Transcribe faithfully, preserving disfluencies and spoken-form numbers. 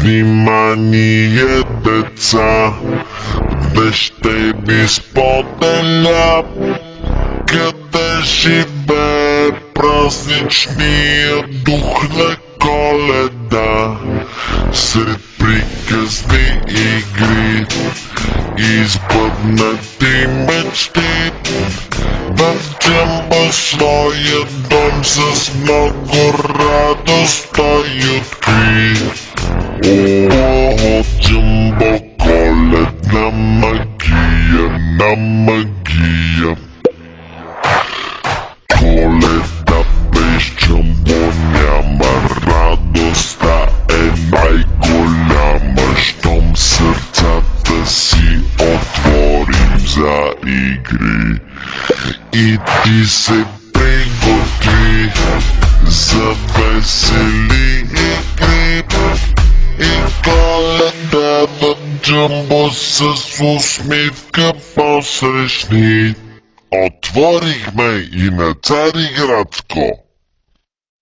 Внимание, деца, къде ще ви споделя, къде живее празничния дух на Коледа. Сред приказни игри, избъднати мечти, в Джамбо своя дом с много радост той откри. О, Джамбо, коледна магия на магия. Коледа без Джамбо няма, радостта е най-голяма, щом сърцата си отворим за игри. И ти се приготви за весели игри. И Коледа в Джамбо с усмивка посрещни. Отворихме и на Цариградско.